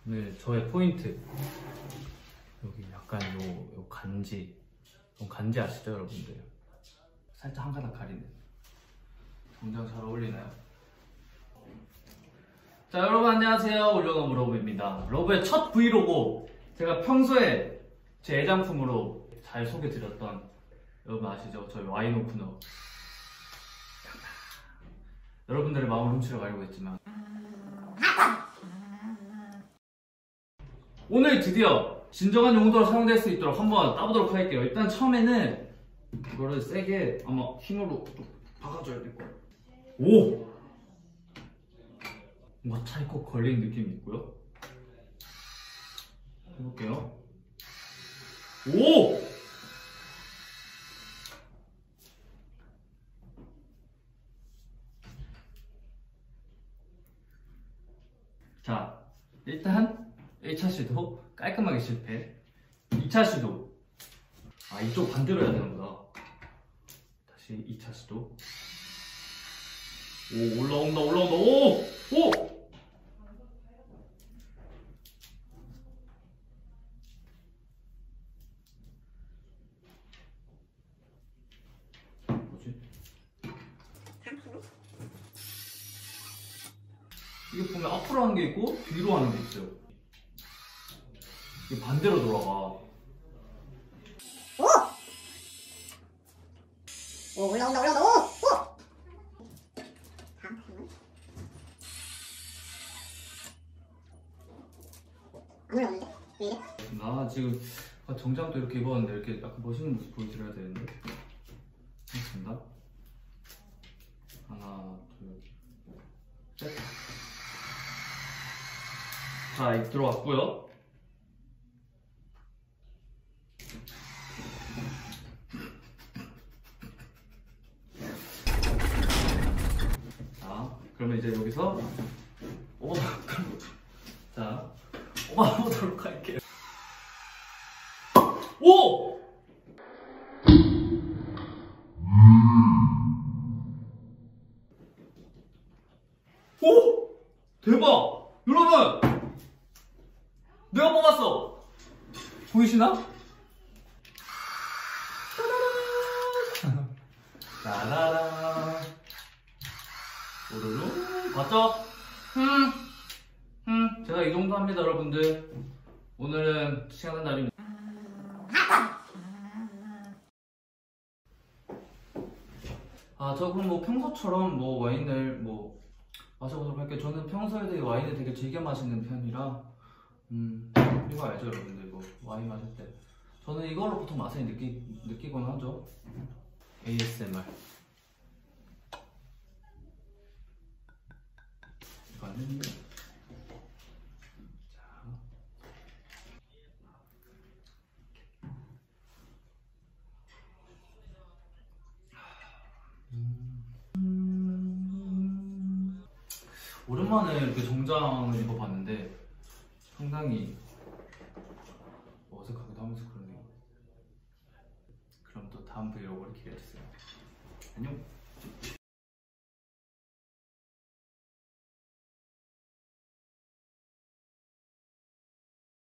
오늘 저의 포인트 여기 약간 요 간지, 간지 아시죠 여러분들? 살짝 한 가닥 가리는 정장 잘 어울리나요? 자 여러분 안녕하세요, 올려놓은 러브입니다. 러브의 첫 브이로그, 제가 평소에 제 애장품으로 잘 소개드렸던, 여러분 아시죠? 저희 와인 오프너. 여러분들의 마음을 훔치러 가려고 했지만 오늘 드디어 진정한 용도로 사용될 수 있도록 한번 따보도록 할게요. 일단 처음에는 이거를 세게 아마 힘으로 박아줘야 될 거예요. 오! 뭔가 찰컥 걸리는 느낌이 있고요. 해볼게요. 오! 자, 일단 1차 시도 깔끔하게 실패. 2차 시도, 아 이쪽 반대로 해야 되는구나. 다시 2차 시도. 오, 올라온다. 오! 오! 뭐지? 이게 보면 앞으로 하는 게 있고 뒤로 하는 게 있어요. 이게 반대로 돌아가. 오, 올라온다. 오! 안 올라오는데? 왜 이래? 나 지금 정장도 이렇게 입었는데 이렇게 약간 멋있는 모습 보여드려야 되는데. 하겠습니다. 하나, 둘, 셋. 자, 이제 들어왔고요. 자, 그러면 이제 여기서 자, 오마보도록 할게요. 오! 오! 대박! 여러분! 내가 뽑았어! 보이시나? 따라라. 오르르. 봤죠? 제가 이 정도 합니다, 여러분들. 오늘은 시간은 날입니다. 아, 저 그럼 뭐 평소처럼 뭐 와인을 뭐 마셔보도록 할게요. 저는 평소에 되게 와인을 되게 즐겨 마시는 편이라 이거 알죠, 여러분들? 이거 와인 마실 때 저는 이걸로 보통 맛을 느끼곤 하죠. ASMR. 이거는 오랜만에 이렇게 정장을 입어봤는데 상당히 어색하기도 하면서 그러네요. 그럼 또 다음 브이로그를 기대해주세요. 안녕.